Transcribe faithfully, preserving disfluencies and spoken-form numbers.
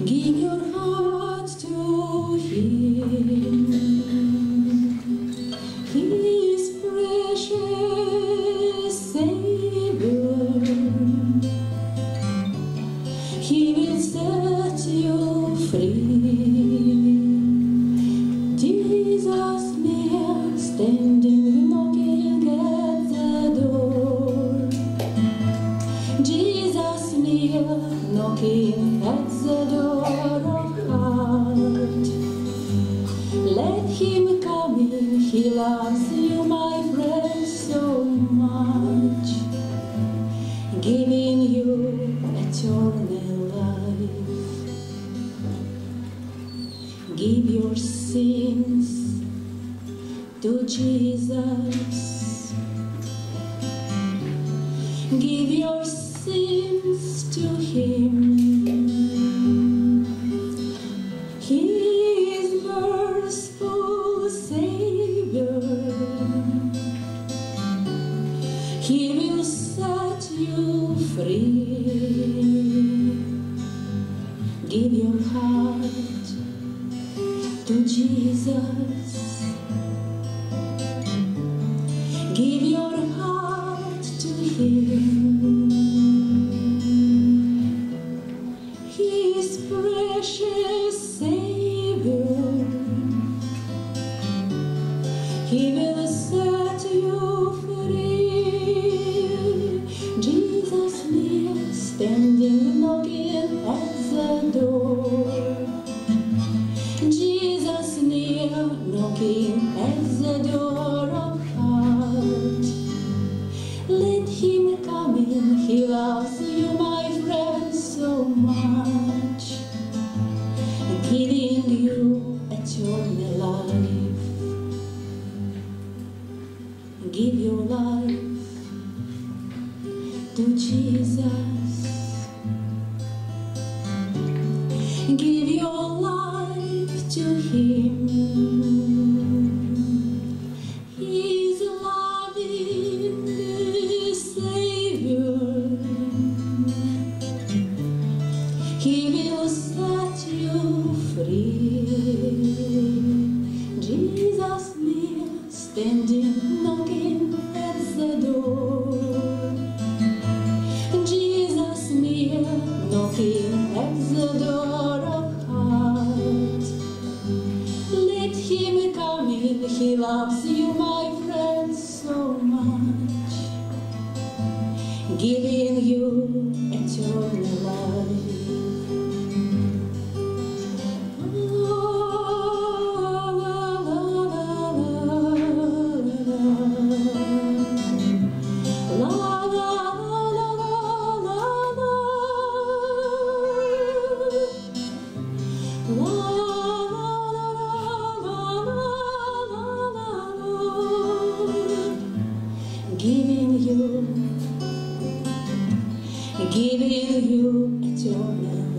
Give your heart to Him. He is precious Savior. He will set you free. Jesus near, standing knocking at the door. Jesus near, knocking at the door of heart. Let Him come in, He loves you, my friend, so much, giving you eternal life. Give your sins to Jesus. Give your sins to Him. He is merciful Savior. He will set you free. Give your heart to Jesus. Give your heart to Him. He is precious Savior. He will set you free. Jesus near, standing knocking at the door. Jesus near, knocking at the door of heart. Let Him come in, He loves you, my friend, so much, giving you eternal life. Give your life to Jesus. Give your life to Him. He's a loving Savior. He will set you free. Jesus near, standing knocking at the door. Jesus near, knocking at the door of heart. Let Him come in, He loves you, my friend, so much, giving you eternal life. Giving you, giving you eternal